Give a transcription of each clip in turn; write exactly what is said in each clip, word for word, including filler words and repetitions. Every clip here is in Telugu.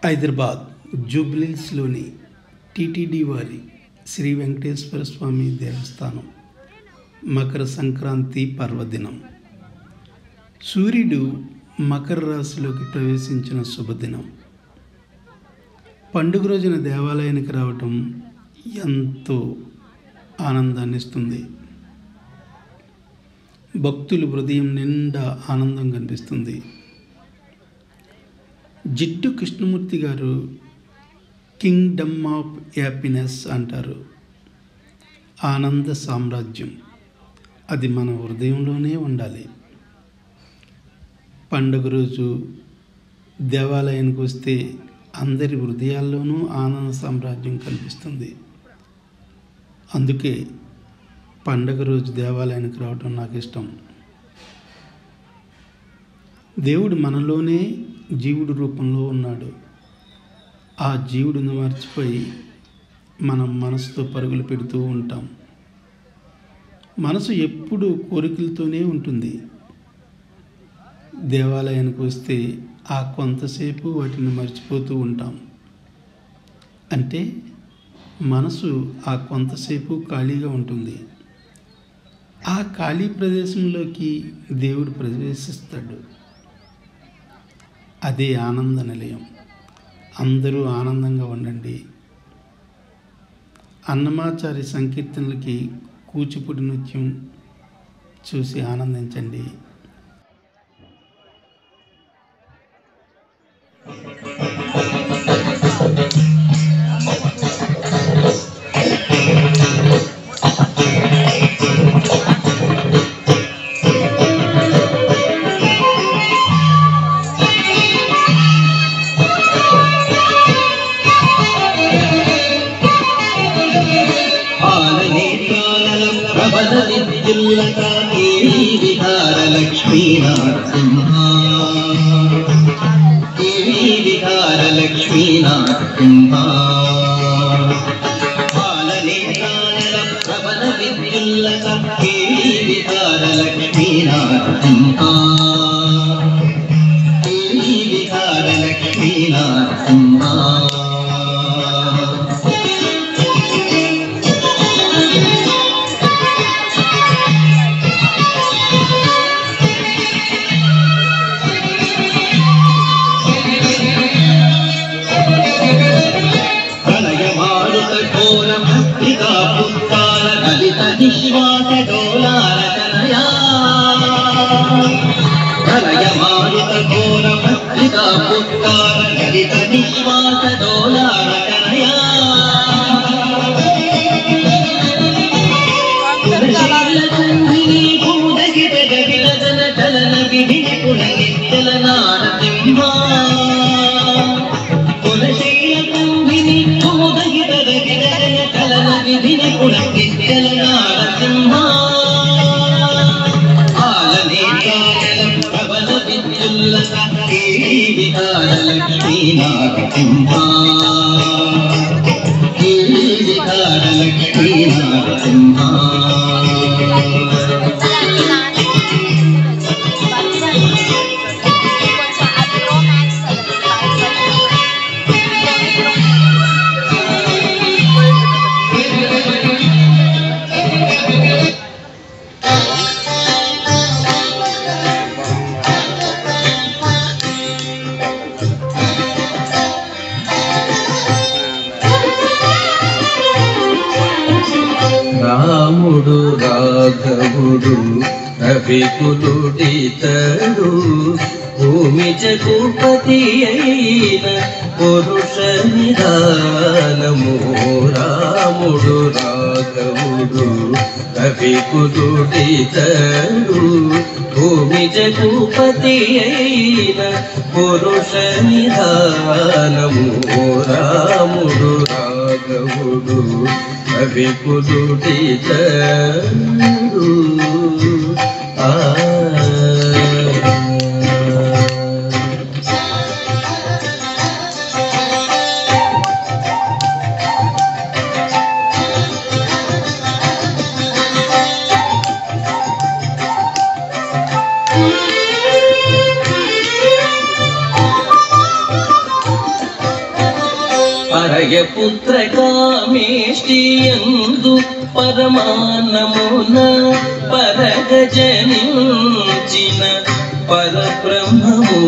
హైదరాబాద్ జూబ్లీహిల్స్లోని టీటీడీ వారి శ్రీ వెంకటేశ్వర స్వామి దేవస్థానం మకర సంక్రాంతి పర్వదినం. సూర్యుడు మకర రాశిలోకి ప్రవేశించిన శుభదినం. పండుగ రోజున దేవాలయానికి రావటం ఎంతో ఆనందాన్ని ఇస్తుంది. భక్తుల హృదయం నిండా ఆనందం కనిపిస్తుంది. జిట్టు కృష్ణమూర్తి గారు కింగ్డమ్ ఆఫ్ హ్యాపీనెస్ అంటారు. ఆనంద సామ్రాజ్యం అది మన హృదయంలోనే ఉండాలి. పండుగ రోజు దేవాలయానికి వస్తే అందరి హృదయాల్లోనూ ఆనంద సామ్రాజ్యం కనిపిస్తుంది. అందుకే పండుగ రోజు దేవాలయానికి రావడం నాకు ఇష్టం. దేవుడు మనలోనే జీవుడు రూపంలో ఉన్నాడు. ఆ జీవుడిని మర్చిపోయి మనం మనసుతో పరుగులు పెడుతూ ఉంటాం. మనసు ఎప్పుడూ కోరికలతోనే ఉంటుంది. దేవాలయానికి వస్తే ఆ కొంతసేపు వాటిని మర్చిపోతూ ఉంటాం. అంటే మనసు ఆ కొంతసేపు ఖాళీగా ఉంటుంది. ఆ ఖాళీ ప్రదేశంలోకి దేవుడు ప్రవేశిస్తాడు. అదే ఆనంద నిలయం. అందరూ ఆనందంగా ఉండండి. అన్నమాచారి సంకీర్తనలకి కూచిపూడి నృత్యం చూసి ఆనందించండి. రాముడు రాఘవుడు రవికులుడితడు భూమి జగపతి అయిన పురుష నిదానము. రాముడు రాఘవుడు రవికులుడితడు భూమి జగపతి అయిన పురుష నిదానము. రాముడు రాఘవుడు రవికులుడితడు. ఆ అరయపుత్ర కామేష్టియందు పరమాన్నమున పరగ జనించిన పరబ్రహ్మము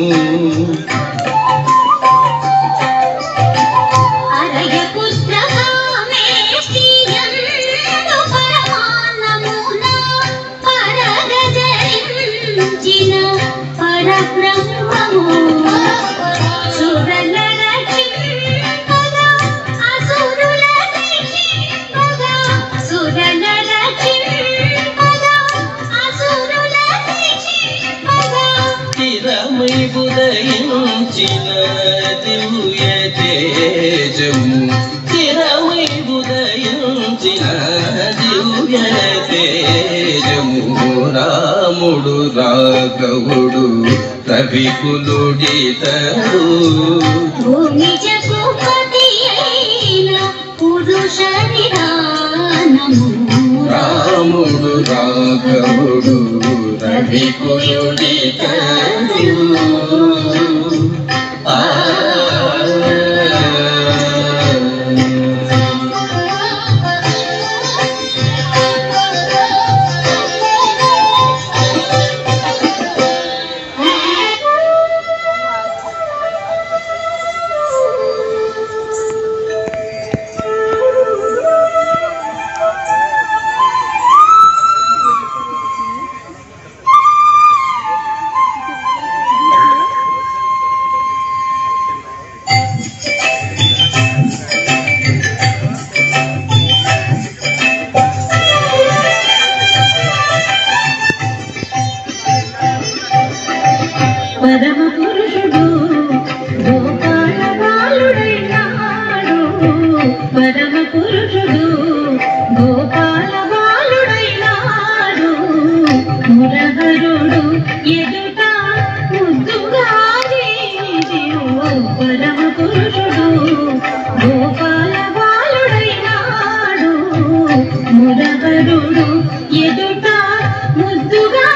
ఉదయించిన దివ్య తేజము చిరమై ఉదయించిన దివ్య తేజము రాముడు రాఘవుడు రవికులుడితడు భూమి జగపతి అయిన పురుష నిదానము రాముడు రాఘవుడు రవికులుడితడు ఆ పరమ పురుషుడు గోపాల బాలుడైనాడు పరమ పురుషుడు గోపాల బాలుడైనాడు మురహరుడు ఎదుట ముద్దుగా పరమ పురుషుడు గోపాల బాలుడైనాడు మురహరుడు ఎదుట ముద్దుగా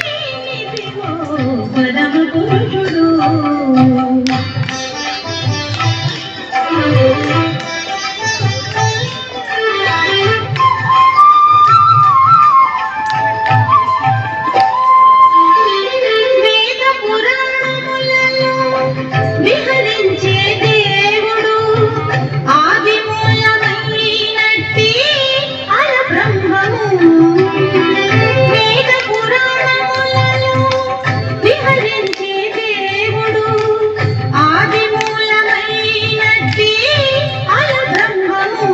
పరమ పురుషుడు వేద పురాణములలో విహరించే దేవుడు ఆది మూలమైనట్టి అల బ్రహ్మము వేద పురాణములలో విహరించే దేవుడు ఆది మూలమైనట్టి అల బ్రహ్మము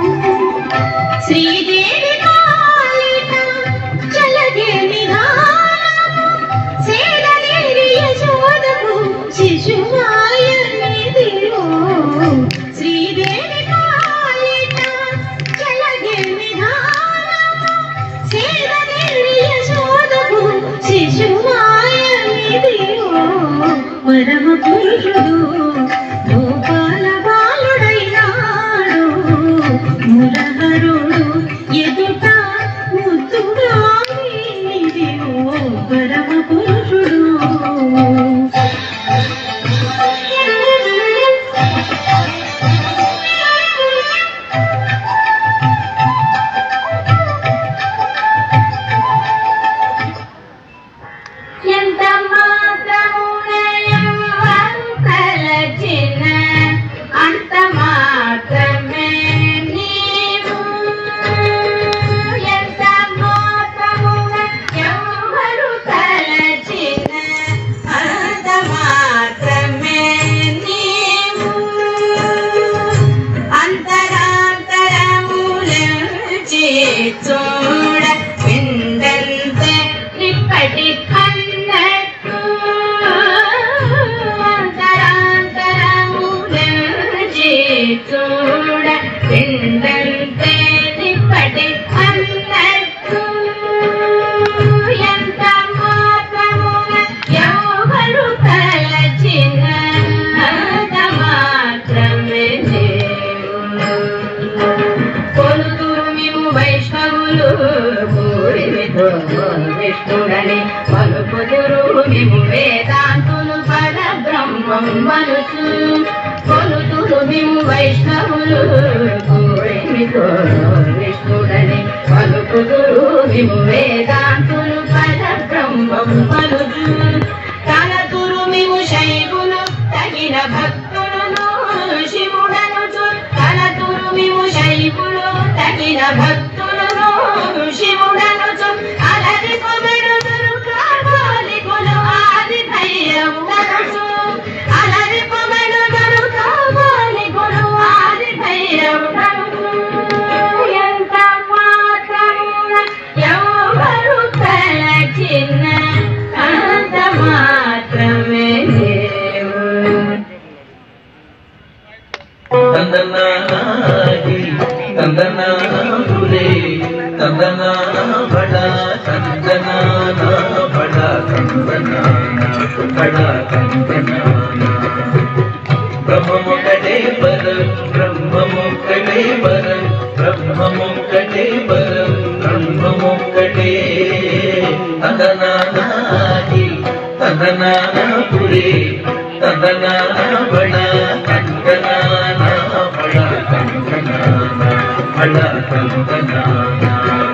శ్రీదేవి పాలిట చలగే నిధానము సేదలేరి యశోదకు శిశువాయనిదివో శ్రీదేవి పాలిట చలగే నిధానము సేదలేరి యశోదకు శిశువాయనిదివో పరమ పురుషుడు గోపాల బాలుడైనాడు మురహరుడు ఎదుట ముద్దుగా నీదివో పరమ పురుషుడు ఎంత మాత్రమునయంతలచిన అంత మాత్రమే నీవు ఎంత మాత్రమున ఎవరు తలచిన అంత మాత్రమే నీవు అంతరాంతరములచి చూడ విందంతే నిప్పటి కన్నట్టు అంతరాంతరములచి చూడ విందంతే నిప్పటి కన్నట్టు ఎంత మాత్రమున ఎవరు తలచిన అంత మాత్రమే నీవు కొలుతురు మేము వైష్ణవులు పూరిమితో విష్ణుడని పలుకుదురు మేము వేదాంతులు పరబ్రహ్మం మనుచు కొలుతురు మేము వైష్ణవులు కోరిమితో విష్ణుడని పలుకుదురు మేము వేదాంతులు పద బ్రహ్మం పలుకు తలతురు మేము శైవులు తగిన భక్తులను శివుడనుచు తలతురు మేము శైవులు తగిన భక్తులను శివుడనుచు అలరి పొగడుదురు కార్గోలికులు ఆది భైరవుడనుచు అలరి పొగడుదురు కార్గోలికులు ఆది భైరవుడనుచు ఎంత మాత్రమున ఎవరు తలచిన అంత మాత్రమే తందనానాగి తందనానురే తందనానా బడా తందనానా బడా తందనానా బడా తందనానా బ్రహ్మముక్కటే పరం బ్రహ్మముక్కటే పరం బ్రహ్మముక్కటే పరం బ్రహ్మముక్కటే తందనానాగి తందనానురే తందనానా బడా తందనానా బడా తందనానా బడా తందనానా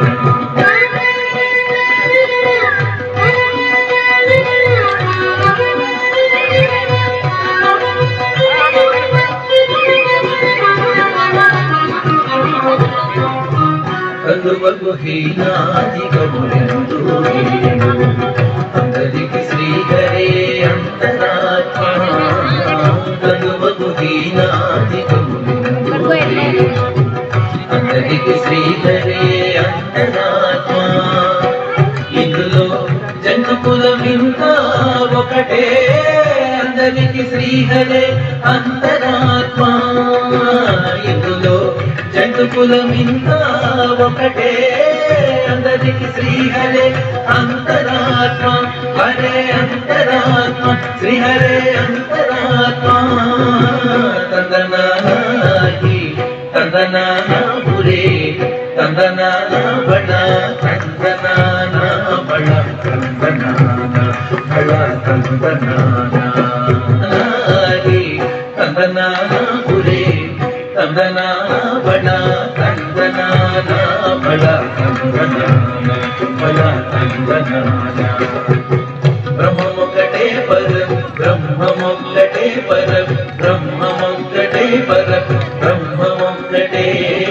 కలువకు హీనాది కబురెందు అందరికి శ్రీహరే అంతరాత్మ కలువకు హీనాది కబురెందు అందరికి శ్రీహరే అంతరాత్మ ఇందులో జంతుకులమింకా ఒకటే అందరికి శ్రీహరే అంతరాత్మ ఇందులో జంతుకులమింకా ఒకటే అందరికి శ్రీహరే అంతరాత్మ హరే అంతరాత్మ శ్రీహరే అంతరాత్మ తందనానాగి తందనానా పురే తందనానా బడా తందనానా బడా తందనానా బడా తందనానా తందనానా పురే తందనానా బడా తందనానా బడా తందనానా బడా తందనానా బ్రహ్మముక్కటే పరం బ్రహ్మముక్కటే పరం బ్రహ్మముక్కటే పరం బ్రహ్మముక్కటే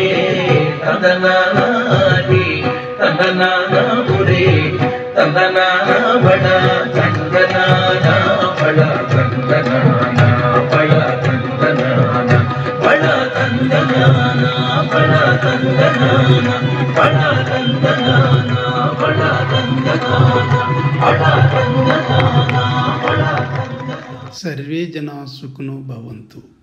తందనానాది తందనానా పురే తందనానా బడా తందనానా బడా తందనానా బడా తందనానా బడా తందనానా బడా తందనానా బడా తందనానా బడా తందనానా బడా తందనానా బడా సర్వే జనా సుఖినో భవంతు.